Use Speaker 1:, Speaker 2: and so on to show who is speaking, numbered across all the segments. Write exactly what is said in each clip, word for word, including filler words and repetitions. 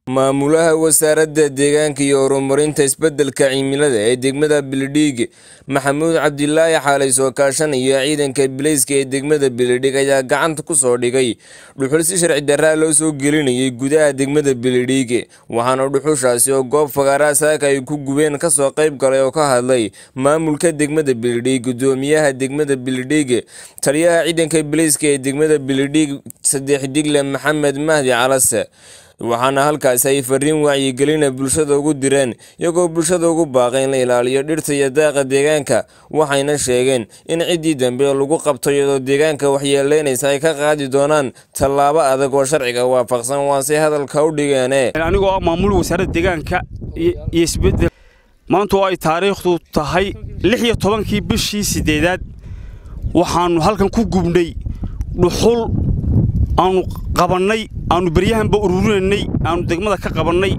Speaker 1: maamulaha wasaaradda deegaanka iyo horumarinta isbeddelka cimilada ee degmada Beledhig Maxamuud Cabdilaahi Xaalay soo kaashanaya ciidanka Bileyska ee degmada Beledhig ayaa gacanta ku soo dhigay dhuxul si sharci darro loo soo gelinayay gudaha degmada Beledhig waxaana dhuxushaasi oo goob fagaaraha ay ku gubeen ka soo qayb galay oo ka hadlay maamulka degmada Beledhig gudoomiyaha degmada Beledhig taliyaha ciidanka Bileyska ee degmada Beledhig Sadex Digle Maxamed Mahdi Calase waxaana halkaas ay fariin wacyi gelin bulshada ugu direen iyagoo bulshada ugu baaqay in la ilaaliyo dhirta iyo daaqa deegaanka waxayna sheegeen in cidii dambe lagu qabto iyadoo deegaanka waxyeeleynaysa ay ka qaadi doonaan tallaabo adag oo sharciga waafaqsan waan si hadalka u dhigeen
Speaker 2: anigoo maamul wasaaradda deegaanka iyo isbedel maanta ay taariikhdu tahay lix iyo tobankii bishii sideedaad waxaanu halkan ku gubnay dhuxul aanu qabanay aanu bariyahan ba ururinay aanu degmada ka qabanay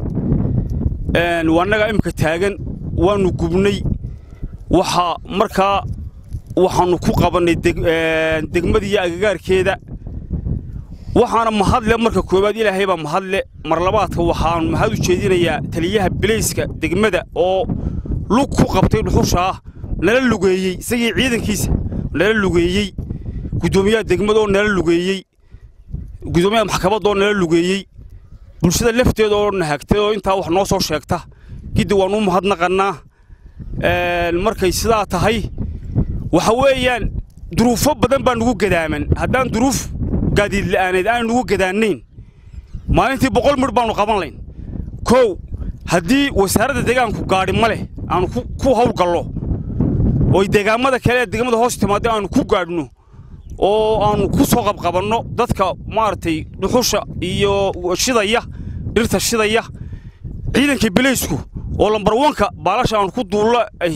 Speaker 2: een wanaga imka taagan waanu gubnay waxa marka waxaanu ku qabanay degmadii agagaarkeeda waxaana mahadle marka koobaad Ilaahay baa mahadle mar labaadka waxaan mahad u jeedinayaa taliyaha Bileyska degmada oo lug ku qabtay dhuxusha nala lugeeyay isagii ciidankiisa nala lugeeyay gudoomiyaha degmada oo nala lugeeyay gudoomiyaha maxkamadda oo nala lugeeyay bulshada lafteeda oo naagtay oo inta wax noo soo sheegta gidi waan u mahadnaqanaa ee markay sidaa tahay waxa weeyaan duruufo badan baan ugu gadaaman haddaan duruuf gaadiid la'aaneed aan ugu gadaanayn maalintii boqol mir baan qaban layn koow haddii wasaaradda deegaanku gaari ma leh aan ku hawl gallo oo deegaamada kale degmada hoos timaado aan ku gaadhno oo aan ku soo qabqabanno dadka maartay dhuxusha iyo shidaya dhirta shidaya ciidanka Bileysku oo lambar one ka baalasha aan ku duulo ay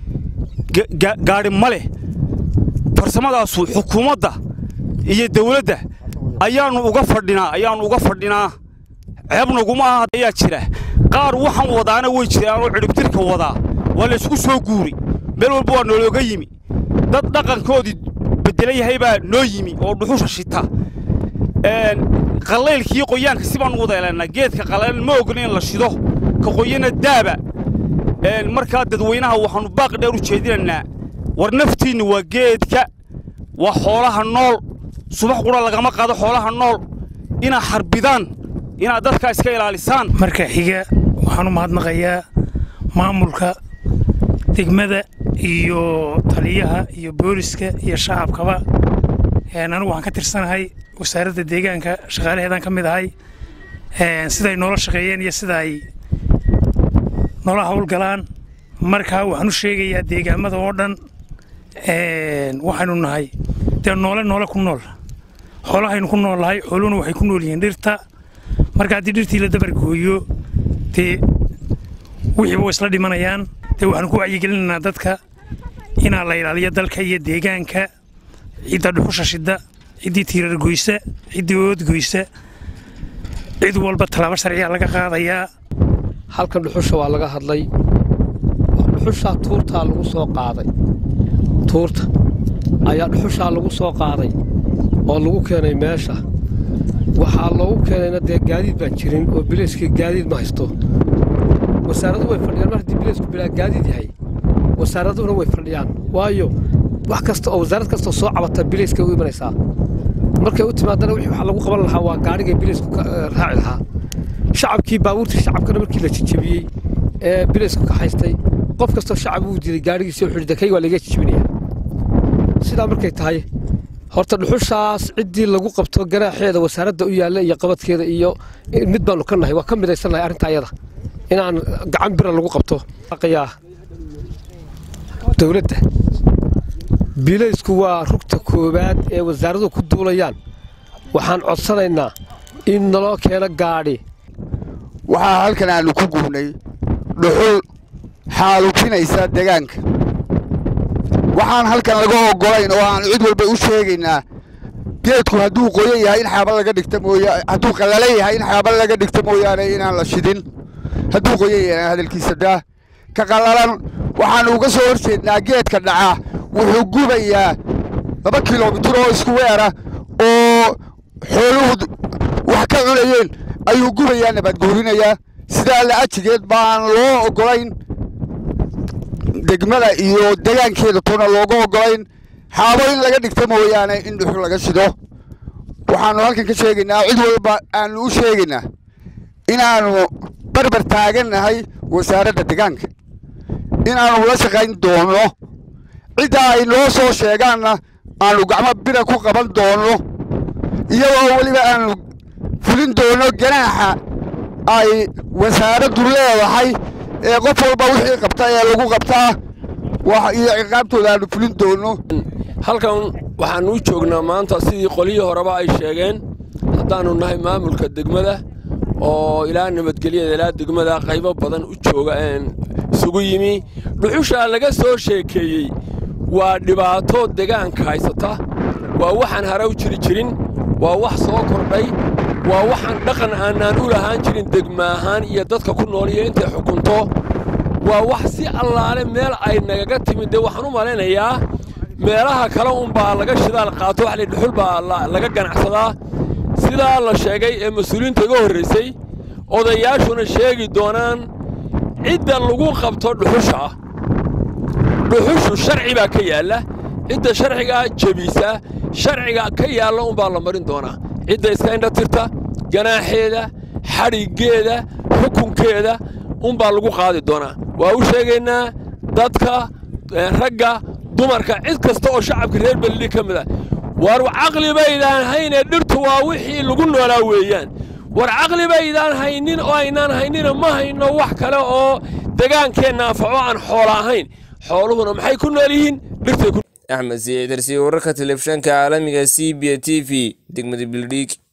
Speaker 2: gaari male farsamadaas xukuumadda iyo dawladda ayaanu uga fadhinaa ayaanu uga fadhinaa ceebnaguma aha ayaa jira qaar waxaan wadaana way jiraan oo ciribtirka wadaa wala isku soo guuri meel walba waa nologa yimi dad dhaqankoodii bedelay hayba noo yimi oo dhuxusha shita een qaleelkii qoyaanka si baan u wadaylana geedka qaleel ma ogna in la shido ka qoyana daaba een marka dadweynaha waxaanu baaq dheer u jeedinaa war naftiina waa geedka waa xoolaha nool subax qura lagama qaado xoolaha nool ina xarbidaan ina dadka iska ilaalisaan
Speaker 3: marka xiga waxaanu mahadnaqayaa maamulka degmada iyo taliyaha iyo booliska iyo shacabkaba ee anagu waxaan ka tirsanahay wasaaradda deegaanka shaqaalaheedan ka mid ahay ee siday nolol shaqeeyeen iyo siday nolol hawl galaan marka waxaan u sheegayaa deegaamada oo dhan ee waxaanu nahay dee nolol nolol ku nool xoolahaynu ku noolahay xooluhuna waxay ku nool yihiin dhirta marka haddii dhirtii la dabar gooyo dee wixii way isla dhimanayaan dee waxaan ku wacyigelinaynaa dadka inaa la ilaaliyo dalka iyo deegaanka cidda dhuxusha shida ciddii tiirar goysa ciddii ood goysa cid walba talaabo sharciya laga qaadayaa
Speaker 4: halkan dhuxusha waa laga hadlay dhuxusha tuurta lagu soo qaaday tuurta ayaa dhuxusha lagu soo qaaday oo lagu keenay meesha waxaa loogu keenayna dee gaadiid baan jirin oo Bileyska gaadiid ma haysto wasaaraddu way fadhiyaan markii Bileysku bilaa gaadiid yahay wasaaraduna way fadhiyaan waayo wax kasta oo wasaarad kasta soo cabata Bileyska u imanaysaa markay u timaadana wixii waxa lagu qaban lahaa waa gaariga Bileysku raaci lahaa shacabkii baabuurta shacabkana markii la jijibiyay ee Bileysku ka haystay qof kasta shacab uu diiday gaarigiisa wuxuu dhigay waa laga jijibinaya sida markay tahay horta dhuxushaas cidii lagu qabto garaaxeeda wasaaradda u yaala iyo qabadkeeda iyo mid baanu ka nahay waa ka midaysanahay arinta ayada inaan gacan bir lagu qabto aqyaa dawladda Bileysku waa rugta koobaad ee wasaaraddu ku duulayaan waxaan codsanaynaa in naloo keeno gaari
Speaker 5: waxa halkan aanu ku gubnay dhuxul xaalufinaysa deegaanka waxaan halkan laga ogolayn oo aan cid walba u sheegaynaa geedku hadduu qoyan yahay in xaabal laga dhigto mooyaan hadduu qalalan yahay in xaabal laga dhigto mooyaane inaan la shidin hadduu qoyan yahay hadalkiisa daa ka qalalan waxaan uga soo horjeednaa geedka dhaca wuxuu gubayaa laba kiiloomitir oo isku weera oo xooluhu wax ka cunayeen ayuu gubayaa nabad guurinayaa sidaa la ajigeed baan loo ogolayn degmada iyo deegaankeeda toona looga ogolayn xaabo in laga dhigto mooyaane in dhuxul laga shido waxaanu halkan ka sheegaynaa cid walba aanu u sheegaynaa inaanu barbar taagannahay wasaaradda deegaanka inaanu la shaqayn doono cidda ay noo soo sheegaanna aanu gacmo bira ku qaban doono iyagoo weliba aanu fulin doono ganaaxa ay wasaaraddu leedahay ee qof walba wixii qabta ee lagu qabtaa wax iyo ciqaabtooda aanu fulin doono
Speaker 6: halkan waxaanu u joognaa maanta sidii qoliyii horeba ay sheegeen haddaanu nahay maamulka degmada oo ilaa nabadgelyada ilaa degmada qaybo badan u jooga een isugu yimi dhuxusha laga soo sheekeeyey waa dhibaato deegaanka haysata waa waxaan haraw jiri jirin waa wax soo kordhay waa waxaan dhaqan aanaan u lahaan jirin degma ahaan iyo dadka ku nool iyo intay xukunto waa wax si allaale meel ay nagaga timid dee waxaan u malaynayaa meelaha kale unbaa laga shidaal qaato wax la dhuxul baa laga ganacsadaa sidaa la sheegay ee mas-uuliyiinta iga horraysay odayaashuna sheegi doonaan cidda lagu qabto dhuxusha ah dhuxushu sharci baa ka yaalla cidda sharcigaa jebisa sharciga ka yaalla unbaa la marin doonaa cidda iska indha tirta ganaaxeeda xadhiggeeda xukunkeeda unbaa lagu qaadi doonaa waa u sheegaynaa dadka ragga dumarka cid kasta oo shacabka reer Beledweyne ka mid ah war caqli baydaan haynee dhirtu waa wixii lagu noolaa weeyaan war caqli baydaan haynin oo aynaan haynin ma hayno wax kale oo deegaankeenna anfaco aan xoolo ahayn xooluhuna maxay ku nool yihiin dhirtay ku
Speaker 1: Axmed Siyaad Darsi wararka telefishanka caalamiga C B A T V degmada Beledweyne